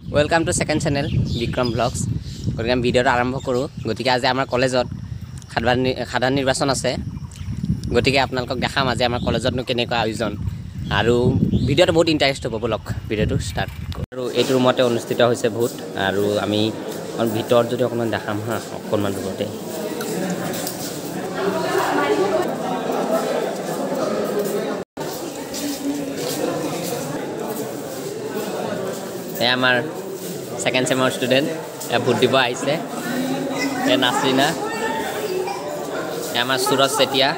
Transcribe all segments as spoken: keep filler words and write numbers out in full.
Welcome to second channel Bikram Vlogs. গতিকে আমি ভিডিওটো আৰম্ভ কৰোঁ। গতিকে আজি আমাৰ কলেজত সাধাৰণ নিৰ্বাচন আছে। গতিকে আপোনালোকক দেখাম আজি আমাৰ কলেজতনো কেনেকুৱা আয়োজন আৰু ভিডিওটো বহুত ইণ্টাৰেষ্ট হ'ব। বলক ভিডিওটো ষ্টাৰ্ট কৰোঁ। আৰু এইটো ৰুমতে অনুষ্ঠিত হৈছে ভোট আৰু আমি ভিতৰত যদি অকণমান দেখাম হা অকণমান দূৰতে এয়া আমাৰ সেকেন্ড সেমৰ ষ্টুডেণ্ট এয়া ভোট দিব আহিছে। এ নাছৰিনা এয়া আমাৰ সুৰজ চেতিয়া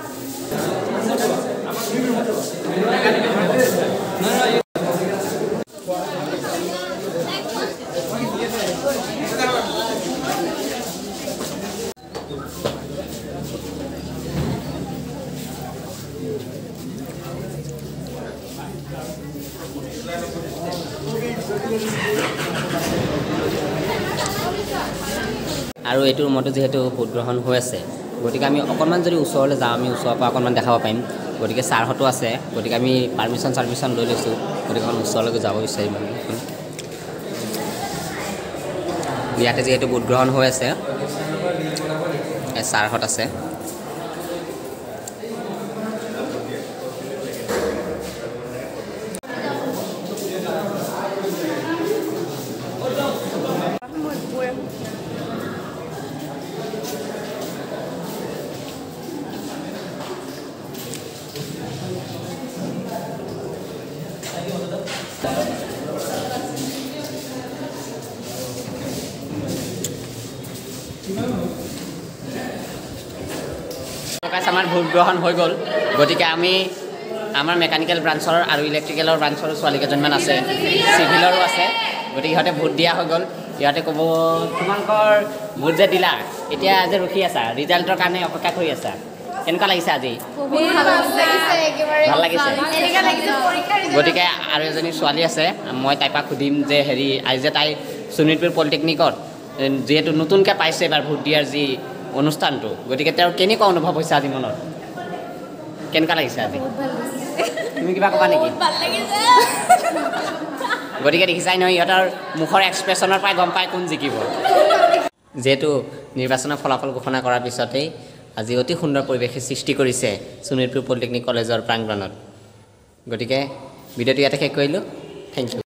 আৰু এইটো ৰুমতো যিহেতু ভোট গ্ৰহণ হৈ আছে গতিকে আমি অকণমান যদি ওচৰলৈ যাওঁ আমি ওচৰৰ পৰা অকণমান দেখাব পাৰিম। গতিকে ছাৰহঁতো আছে গতিকে আমি পাৰ্মিশ্যন চাৰ্মিশ্যন লৈ লৈছোঁ গতিকে অকণ ওচৰলৈকে যাব বিচাৰিম আমি। ইয়াতে যিহেতু ভোট গ্ৰহণ হৈ আছে ছাৰহঁত আছে। আমাৰ ভোট গ্ৰহণ হৈ গ'ল গতিকে আমি আমাৰ মেকানিকেল ব্ৰাঞ্চৰ আৰু ইলেক্ট্ৰিকেলৰ ব্ৰাঞ্চৰ ছোৱালী কেইজনমান আছে, চিভিলৰো আছে। গতিকে সিহঁতে ভোট দিয়া হৈ গ'ল। সিহঁতে ক'ব তোমালোকৰ ভোট যে দিলা এতিয়া যে ৰখি আছা ৰিজাল্টৰ কাৰণে অপেক্ষা কৰি আছা, কেনেকুৱা লাগিছে আজি? ভাল লাগিছে। গতিকে আৰু এজনী ছোৱালী আছে মই তাইৰ পৰা সুধিম যে হেৰি আজি যে তাই শোণিতপুৰ পলিটেকনিকত যিহেতু নতুনকৈ পাইছে এবাৰ ভোট দিয়াৰ যি অনুষ্ঠানটো গতিকে তেওঁৰ কেনেকুৱা অনুভৱ হৈছে আজি মনত, কেনেকুৱা লাগিছে আজি? তুমি কিবা ক'বা নেকি? গতিকে দেখিছাই নহয় ইহঁতৰ মুখৰ এক্সপ্ৰেশ্যনৰ পৰাই গম পাই কোন জিকিব। যিহেতু নিৰ্বাচনৰ ফলাফল ঘোষণা কৰাৰ পিছতেই আজি অতি সুন্দৰ পৰিৱেশে সৃষ্টি কৰিছে শোণিতপুৰ পলিটেকনিক কলেজৰ প্ৰাংগণত। গতিকে ভিডিঅ'টো ইয়াতে শেষ কৰিলোঁ। Thank U.